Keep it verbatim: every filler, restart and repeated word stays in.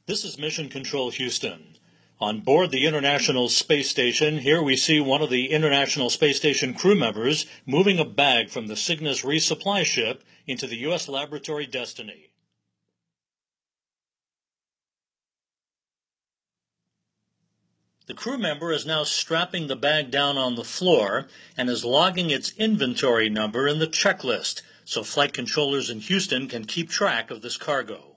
This is Mission Control Houston. On board the International Space Station, here we see one of the International Space Station crew members moving a bag from the Cygnus resupply ship into the U S laboratory Destiny. The crew member is now strapping the bag down on the floor and is logging its inventory number in the checklist so flight controllers in Houston can keep track of this cargo.